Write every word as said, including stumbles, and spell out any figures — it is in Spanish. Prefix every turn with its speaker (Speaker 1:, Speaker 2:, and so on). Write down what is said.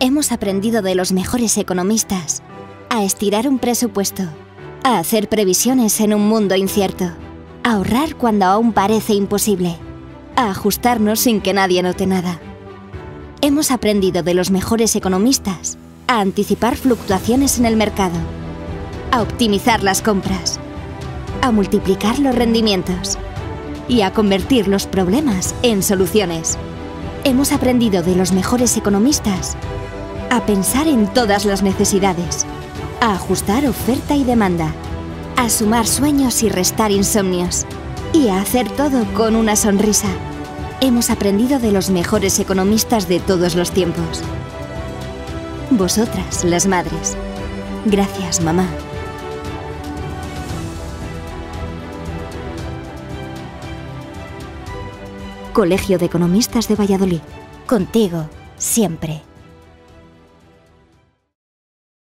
Speaker 1: Hemos aprendido de los mejores economistas a estirar un presupuesto, a hacer previsiones en un mundo incierto, a ahorrar cuando aún parece imposible, a ajustarnos sin que nadie note nada. Hemos aprendido de los mejores economistas a anticipar fluctuaciones en el mercado, a optimizar las compras, a multiplicar los rendimientos y a convertir los problemas en soluciones. Hemos aprendido de los mejores economistas a pensar en todas las necesidades, a ajustar oferta y demanda, a sumar sueños y restar insomnios y a hacer todo con una sonrisa. Hemos aprendido de los mejores economistas de todos los tiempos. Vosotras, las madres. Gracias, mamá. Colegio de Economistas de Valladolid. Contigo, siempre.